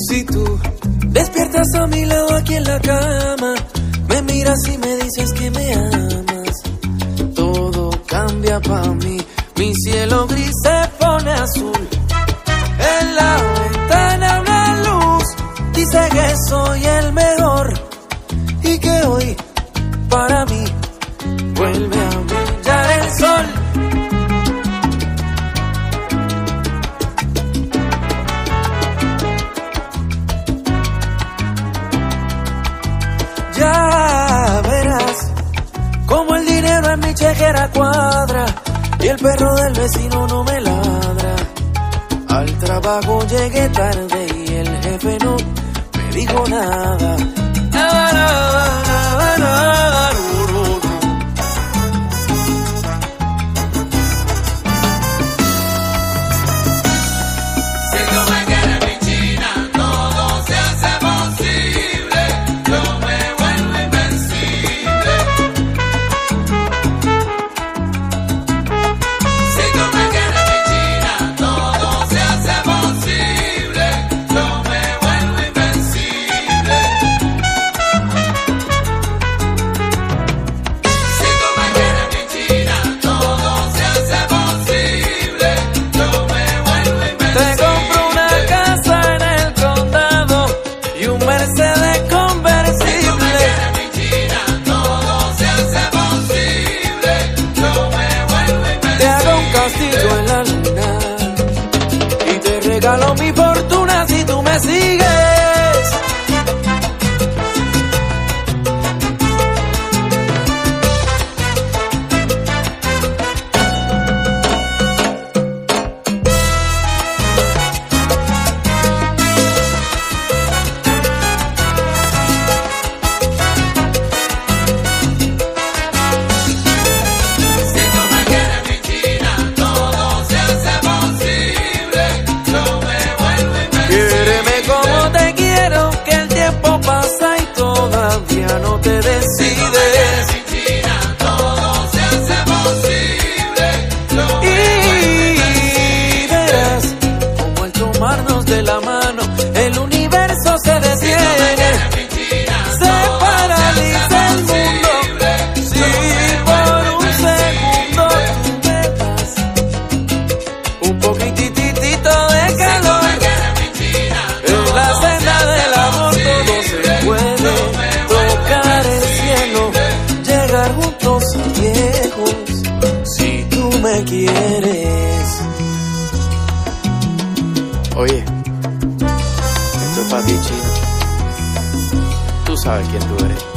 Si tú despiertas a mi lado aquí en la cama, me miras y me dices que me amas, todo cambia pa' mí. Mi cielo gris se pone azul. En la ventana una luz dice que soy el mejor y que hoy para mí vuelve a brillar el sol. Ya verás como el dinero en mi chequera cuadra y el perro del vecino no me ladra. Al trabajo llegué tarde y el jefe no me dijo nada. Nada, nada, nada, nada. Si tú me quieres, mi china, todo se hace posible. Yo me vuelvo invencible. Si tú me quieres, mi china, todo se hace posible. Yo me vuelvo invencible. Si tú me quieres, mi china, todo se hace posible. Yo me vuelvo Te invencible. compro una casa en el condado y un Mercedes convertible. Mi china, todo se hace posible. Yo me vuelvo Te hago un invencible. castillo en la luna y te regalo mi fortuna si tú me sigues. Si tú me quieres, mi china, todo se hace posible. Yo me vuelvo invencible. Quiéreme como te quiero, que el tiempo pasa y todavía no te decides. Mi china, todo se hace posible. Yo me Y verás como al tomarnos de la mano el universo se detiene, mi china, se paraliza el mundo. Si por un segundo tú me das un poquititito de calor, mi china, en la senda del amor todo se puede. Tocar el cielo, llegar juntos a viejos, si tú me quieres. Oye, esto es para ti, China. Tú sabes quién tú eres.